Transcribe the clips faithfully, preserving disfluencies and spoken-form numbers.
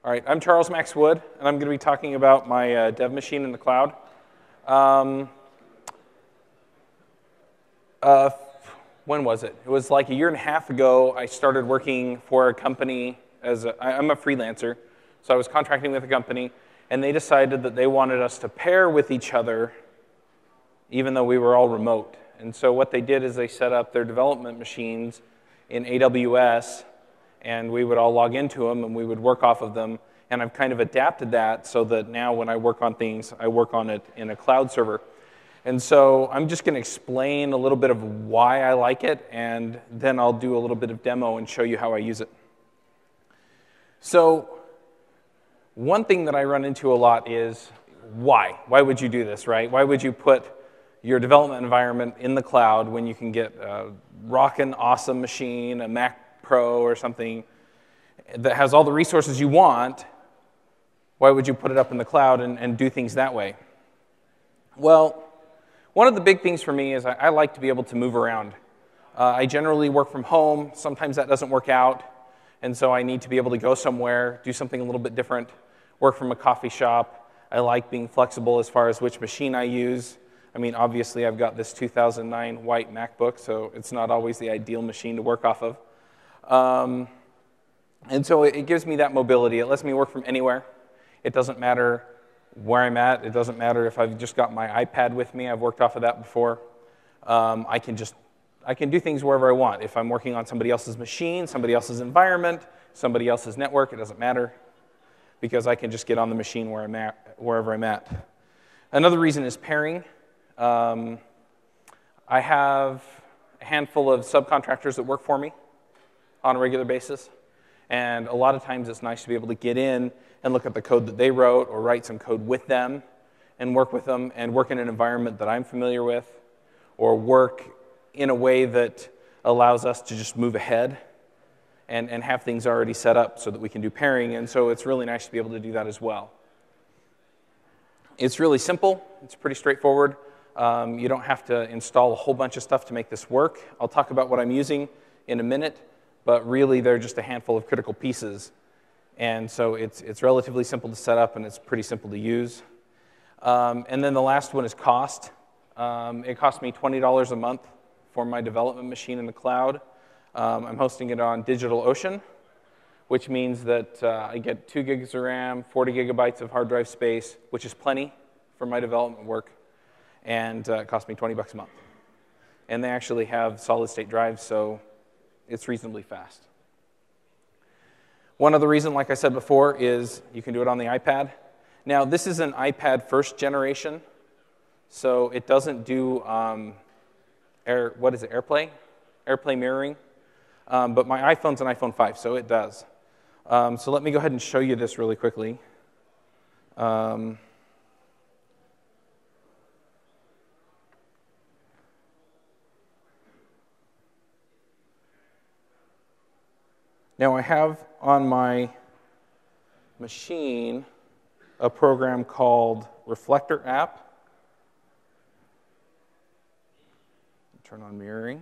All right, I'm Charles Max Wood, and I'm going to be talking about my uh, dev machine in the cloud. Um, uh, when was it? It was like a year and a half ago. I started working for a company as a, I'm a freelancer, so I was contracting with a company, and they decided that they wanted us to pair with each other, even though we were all remote. And so what they did is they set up their development machines in A W S, and we would all log into them, and we would work off of them. And I've kind of adapted that so that now when I work on things, I work on it in a cloud server. And so I'm just going to explain a little bit of why I like it, and then I'll do a little bit of demo and show you how I use it. So one thing that I run into a lot is why? Why would you do this, right? Why would you put your development environment in the cloud when you can get a rockin' awesome machine, a Mac Pro or something that has all the resources you want? Why would you put it up in the cloud and, and do things that way? Well, one of the big things for me is I, I like to be able to move around. Uh, I generally work from home. Sometimes that doesn't work out, and so I need to be able to go somewhere, do something a little bit different, work from a coffee shop. I like being flexible as far as which machine I use. I mean, obviously, I've got this two thousand nine white MacBook, so it's not always the ideal machine to work off of. Um, and so it, it gives me that mobility. It lets me work from anywhere. It doesn't matter where I'm at. It doesn't matter if I've just got my iPad with me. I've worked off of that before. Um, I can just, I can do things wherever I want. If I'm working on somebody else's machine, somebody else's environment, somebody else's network, it doesn't matter, because I can just get on the machine where I'm at, wherever I'm at. Another reason is pairing. Um, I have a handful of subcontractors that work for me on a regular basis, and a lot of times it's nice to be able to get in and look at the code that they wrote or write some code with them and work with them and work in an environment that I'm familiar with, or work in a way that allows us to just move ahead and, and have things already set up so that we can do pairing. And so it's really nice to be able to do that as well. It's really simple. It's pretty straightforward. Um, you don't have to install a whole bunch of stuff to make this work. I'll talk about what I'm using in a minute, but really they're just a handful of critical pieces. And so it's, it's relatively simple to set up, and it's pretty simple to use. Um, and then the last one is cost. Um, it costs me twenty dollars a month for my development machine in the cloud. Um, I'm hosting it on DigitalOcean, which means that uh, I get two gigs of RAM, forty gigabytes of hard drive space, which is plenty for my development work, and uh, it costs me twenty bucks a month. And they actually have solid-state drives, so it's reasonably fast. One other reason, like I said before, is you can do it on the iPad. Now, this is an iPad first generation, so it doesn't do, um, air, what is it, AirPlay? AirPlay mirroring. Um, but my iPhone's an iPhone five, so it does. Um, so let me go ahead and show you this really quickly. Um, Now, I have on my machine a program called Reflector App. Turn on mirroring.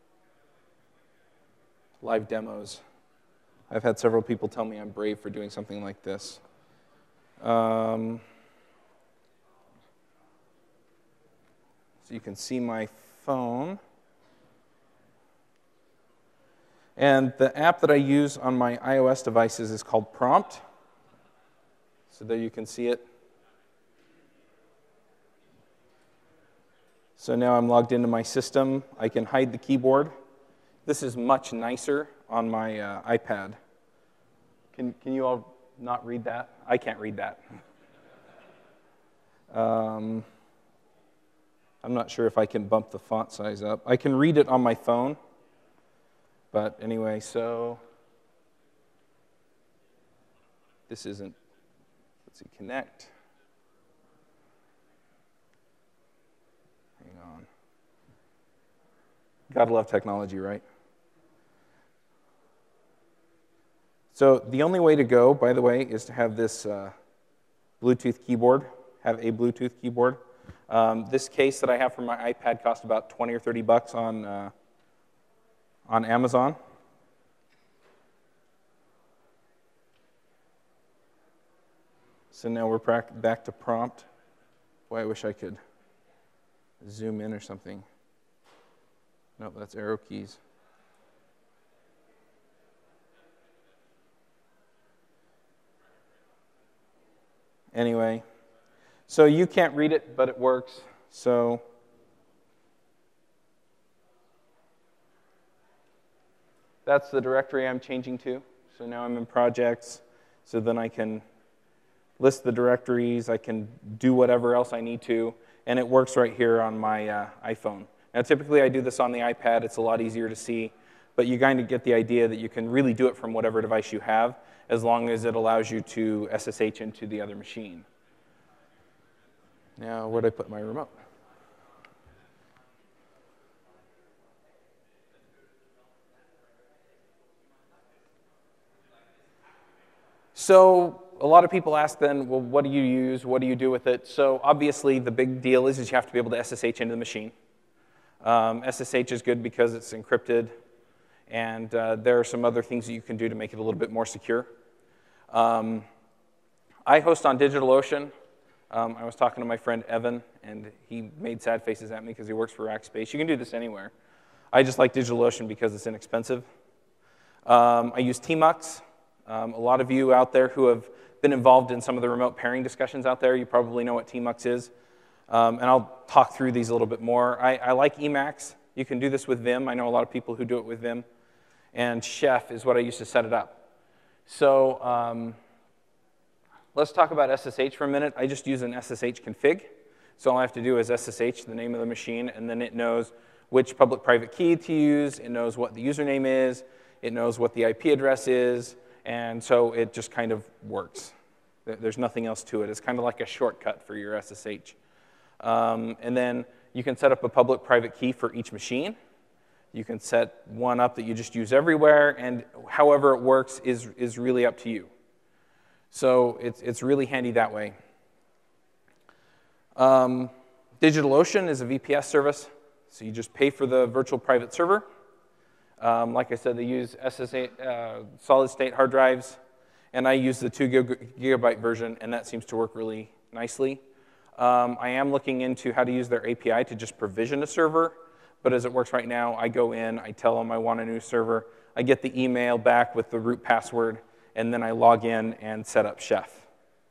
Live demos. I've had several people tell me I'm brave for doing something like this. Um, so you can see my phone. And the app that I use on my iOS devices is called Prompt. So there you can see it. So now I'm logged into my system. I can hide the keyboard. This is much nicer on my uh, iPad. Can, can you all not read that? I can't read that. um, I'm not sure if I can bump the font size up. I can read it on my phone. But anyway, so this isn't, let's see, connect. Hang on. Gotta love technology, right? So the only way to go, by the way, is to have this uh, Bluetooth keyboard, have a Bluetooth keyboard. Um, this case that I have for my iPad cost about twenty or thirty bucks on uh, on Amazon. So now we're back to prompt. Boy, I wish I could zoom in or something. Nope, that's arrow keys. Anyway, so you can't read it, but it works. So that's the directory I'm changing to. So now I'm in projects. So then I can list the directories. I can do whatever else I need to. And it works right here on my uh, iPhone. Now, typically I do this on the iPad. It's a lot easier to see. But you kind of get the idea that you can really do it from whatever device you have, as long as it allows you to S S H into the other machine. Now, where did I put my remote? So a lot of people ask then, well, what do you use? What do you do with it? So obviously, the big deal is, is you have to be able to S S H into the machine. Um, S S H is good because it's encrypted. And uh, there are some other things that you can do to make it a little bit more secure. Um, I host on DigitalOcean. Um, I was talking to my friend Evan, and he made sad faces at me because he works for Rackspace. You can do this anywhere. I just like DigitalOcean because it's inexpensive. Um, I use Tmux. Um, a lot of you out there who have been involved in some of the remote pairing discussions out there, you probably know what Tmux is. Um, and I'll talk through these a little bit more. I, I like Emacs. You can do this with Vim. I know a lot of people who do it with Vim. And Chef is what I used to set it up. So um, let's talk about S S H for a minute. I just use an S S H config. So all I have to do is S S H, the name of the machine, and then it knows which public-private key to use. It knows what the username is. It knows what the I P address is. And so it just kind of works. There's nothing else to it. It's kind of like a shortcut for your S S H. Um, and then you can set up a public-private key for each machine. You can set one up that you just use everywhere, and however it works is, is really up to you. So it's, it's really handy that way. Um, DigitalOcean is a V P S service, so you just pay for the virtual private server. Um, like I said, they use S S H, uh, solid-state hard drives, and I use the two gigabyte version, and that seems to work really nicely. Um, I am looking into how to use their A P I to just provision a server. But as it works right now, I go in, I tell them I want a new server, I get the email back with the root password, and then I log in and set up Chef.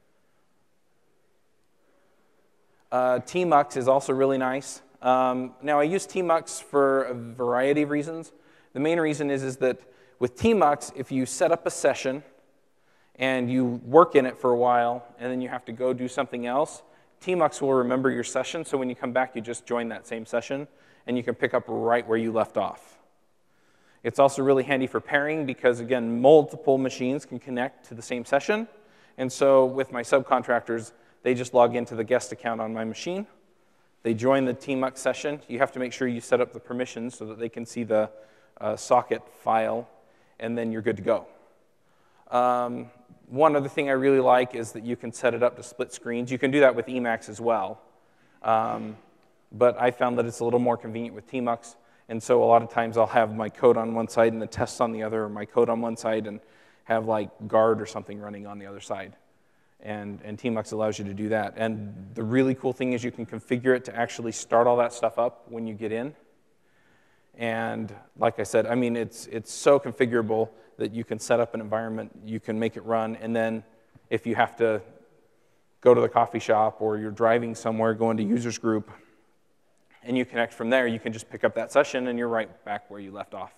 Uh, Tmux is also really nice. Um, now, I use Tmux for a variety of reasons. The main reason is, is that with Tmux, if you set up a session and you work in it for a while, and then you have to go do something else, Tmux will remember your session, so when you come back, you just join that same session, and you can pick up right where you left off. It's also really handy for pairing because, again, multiple machines can connect to the same session. And so with my subcontractors, they just log into the guest account on my machine. They join the Tmux session. You have to make sure you set up the permissions so that they can see the uh, socket file, and then you're good to go. Um, one other thing I really like is that you can set it up to split screens. You can do that with Emacs as well. Um, But I found that it's a little more convenient with Tmux. And so a lot of times I'll have my code on one side and the tests on the other, or my code on one side and have like guard or something running on the other side. And, and Tmux allows you to do that. And the really cool thing is you can configure it to actually start all that stuff up when you get in. And like I said, I mean, it's, it's so configurable that you can set up an environment, you can make it run, and then if you have to go to the coffee shop or you're driving somewhere, go into users group, and you connect from there, you can just pick up that session, and you're right back where you left off.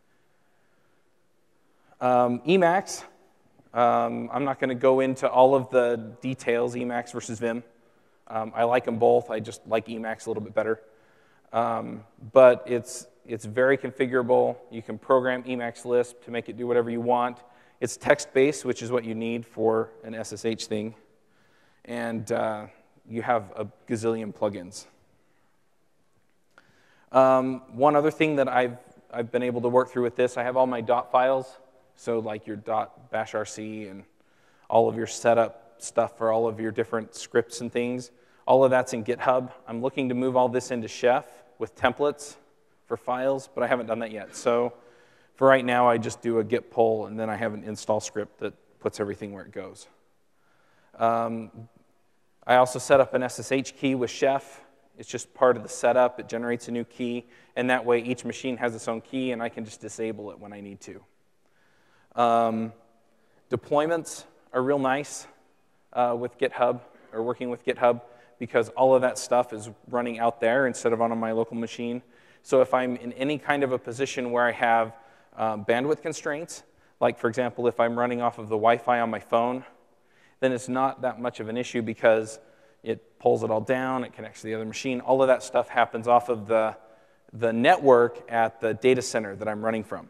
Um, Emacs, um, I'm not going to go into all of the details, Emacs versus Vim. Um, I like them both. I just like Emacs a little bit better. Um, but it's, it's very configurable. You can program Emacs Lisp to make it do whatever you want. It's text-based, which is what you need for an S S H thing. And uh, you have a gazillion plugins. Um, one other thing that I've, I've been able to work through with this, I have all my dot files, so like your .bashrc and all of your setup stuff for all of your different scripts and things. All of that's in GitHub. I'm looking to move all this into Chef with templates for files, but I haven't done that yet. So for right now, I just do a git pull, and then I have an install script that puts everything where it goes. Um, I also set up an S S H key with Chef. It's just part of the setup. It generates a new key, and that way each machine has its own key, and I can just disable it when I need to. Um, deployments are real nice uh, with GitHub, or working with GitHub, because all of that stuff is running out there instead of on my local machine. So if I'm in any kind of a position where I have um, bandwidth constraints, like for example, if I'm running off of the Wi-Fi on my phone, then it's not that much of an issue because it pulls it all down, it connects to the other machine. All of that stuff happens off of the, the network at the data center that I'm running from.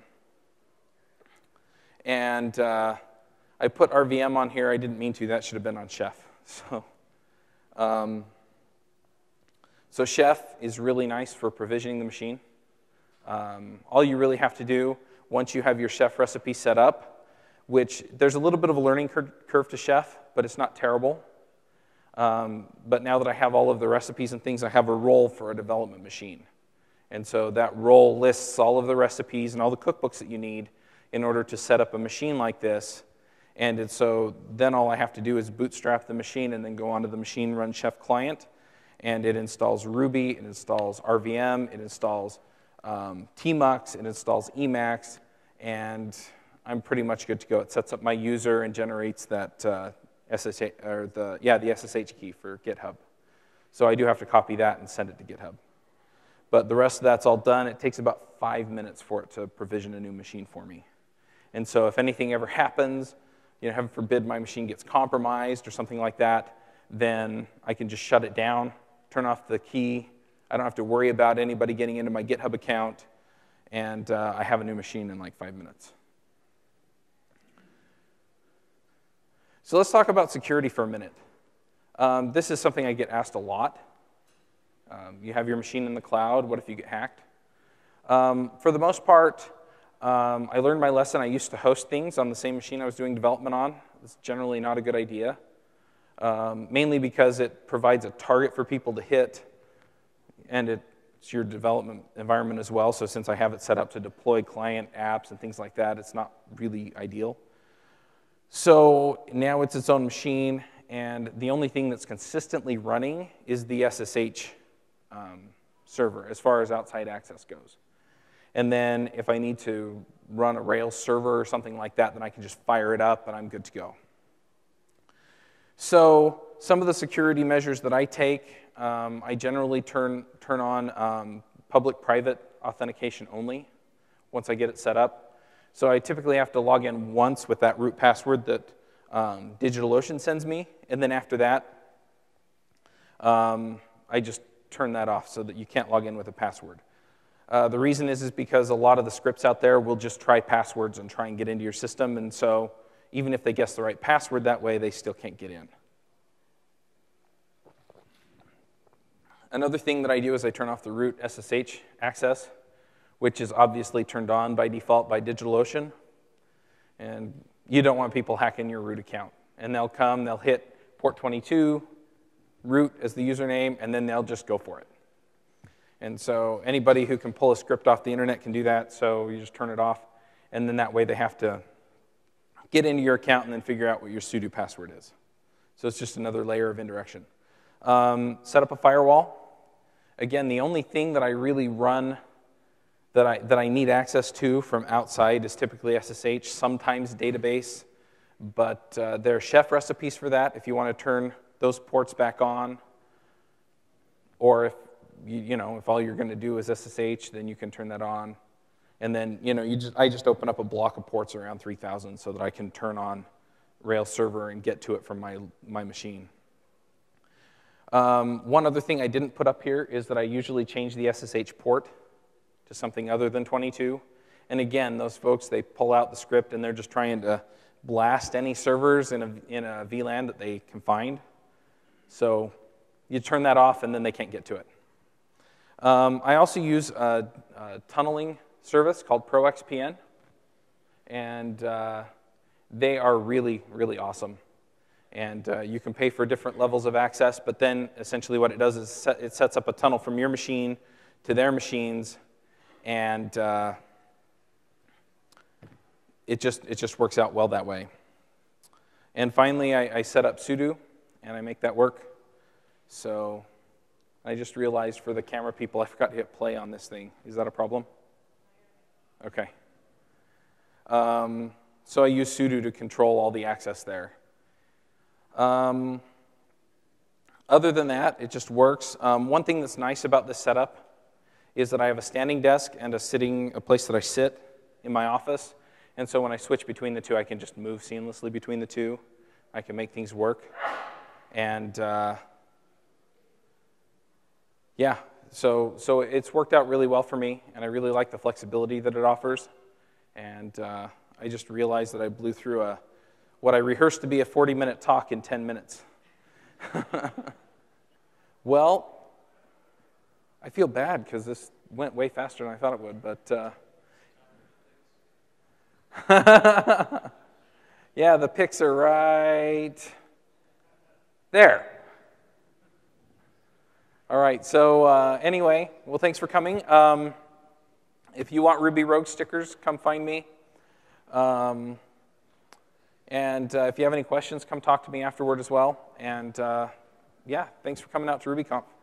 And uh, I put R V M on here. I didn't mean to. That should have been on Chef. So, um, so Chef is really nice for provisioning the machine. Um, all you really have to do, once you have your Chef recipe set up, which there's a little bit of a learning cur curve to Chef, but it's not terrible. Um, but now that I have all of the recipes and things, I have a role for a development machine. And so that role lists all of the recipes and all the cookbooks that you need in order to set up a machine like this. And it's so then all I have to do is bootstrap the machine and then go onto the machine, run Chef client, and it installs Ruby, it installs R V M, it installs um, Tmux, it installs Emacs, and I'm pretty much good to go. It sets up my user and generates that uh, S S H, or the, yeah, the S S H key for GitHub. So I do have to copy that and send it to GitHub. But the rest of that's all done. It takes about five minutes for it to provision a new machine for me. And so if anything ever happens, you know, heaven forbid my machine gets compromised or something like that, then I can just shut it down, turn off the key. I don't have to worry about anybody getting into my GitHub account, and uh, I have a new machine in like five minutes. So let's talk about security for a minute. Um, this is something I get asked a lot. Um, you have your machine in the cloud. What if you get hacked? Um, for the most part, um, I learned my lesson. I used to host things on the same machine I was doing development on. It's generally not a good idea, um, mainly because it provides a target for people to hit, and it's your development environment as well. So since I have it set up to deploy client apps and things like that, it's not really ideal. So now it's its own machine, and the only thing that's consistently running is the S S H um, server as far as outside access goes. And then if I need to run a Rails server or something like that, then I can just fire it up and I'm good to go. So some of the security measures that I take, um, I generally turn, turn on um, public-private authentication only once I get it set up. So I typically have to log in once with that root password that um, DigitalOcean sends me, and then after that, um, I just turn that off so that you can't log in with a password. Uh, the reason is, is because a lot of the scripts out there will just try passwords and try and get into your system, and so even if they guess the right password that way, they still can't get in. Another thing that I do is I turn off the root S S H access, which is obviously turned on by default by DigitalOcean. And you don't want people hacking your root account. And they'll come, they'll hit port twenty-two, root as the username, and then they'll just go for it. And so anybody who can pull a script off the internet can do that, so you just turn it off, and then that way they have to get into your account and then figure out what your sudo password is. So it's just another layer of indirection. Um, set up a firewall. Again, the only thing that I really run that I, that I need access to from outside is typically S S H, sometimes database, but uh, there are Chef recipes for that if you want to turn those ports back on, or if you, you know if all you're going to do is S S H, then you can turn that on, and then you know you just I just open up a block of ports around three thousand so that I can turn on Rails server and get to it from my my machine. Um, one other thing I didn't put up here is that I usually change the S S H port to something other than twenty-two. And again, those folks, they pull out the script and they're just trying to blast any servers in a, in a V LAN that they can find. So you turn that off and then they can't get to it. Um, I also use a, a tunneling service called ProXPN. And uh, they are really, really awesome. And uh, you can pay for different levels of access, but then essentially what it does is set, it sets up a tunnel from your machine to their machines, and uh, it just it just works out well that way. And finally, I, I set up sudo, and I make that work. So I just realized for the camera people, I forgot to hit play on this thing. Is that a problem? Okay. Um, so I use sudo to control all the access there. Um, other than that, it just works. Um, one thing that's nice about this setup is that I have a standing desk and a sitting, a place that I sit in my office. And so when I switch between the two, I can just move seamlessly between the two. I can make things work. And uh, yeah, so, so it's worked out really well for me, and I really like the flexibility that it offers. And uh, I just realized that I blew through a, what I rehearsed to be a forty minute talk in ten minutes. Well, I feel bad because this went way faster than I thought it would, but uh, yeah, the pics are right there. All right, so uh, anyway, well, thanks for coming. Um, if you want Ruby Rogue stickers, come find me. Um, and uh, if you have any questions, come talk to me afterward as well. And uh, yeah, thanks for coming out to RubyConf.